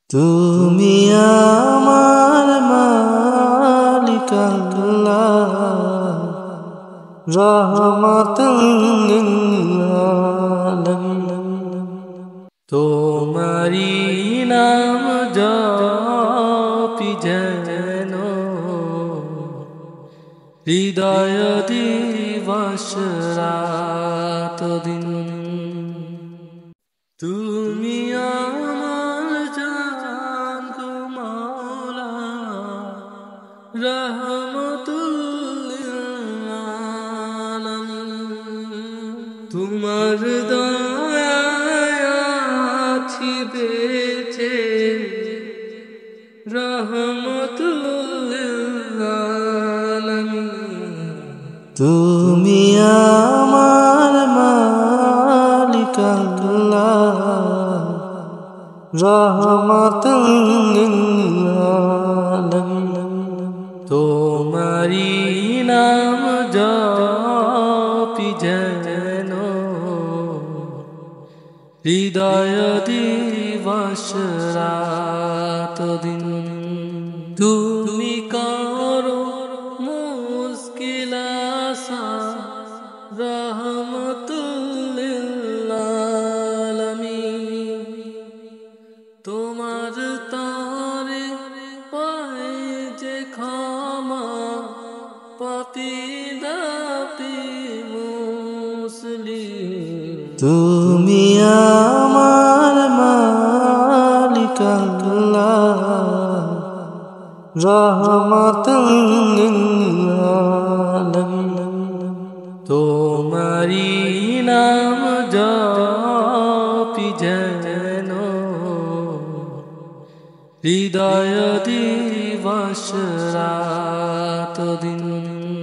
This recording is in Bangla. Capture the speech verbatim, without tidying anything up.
তুমি আমার মালিক আল্লাহ, রহমাতুল লিল আলামিন। তোমারি নাম জপি যেন হৃদয় দিবস রাত দিন। তুমি আমার জান গো মাওলা, রহমাতুল লিল আলামিন। তোমার দয়ায় আছি বেঁচে, রহমাতুল লিল আলামিন। তুমি আমার মালিক আল্লাহ, রহমাতুল লিল আলামিন। তোমারি নাম জপি যেন হৃদয় দিবস রাত দিন। তুমি করো মুশকিল আসান, রহমাতুল লিল আলামিন। তোমার তরে পাই যে ক্ষমা, পাপী দাপী মুসলিম। তুমি আমার মালিক আল্লাহ, রহমাতুল লিল আলামিন। তোমারি নাম জপি যেন হৃদয় দিবস রাত দিন।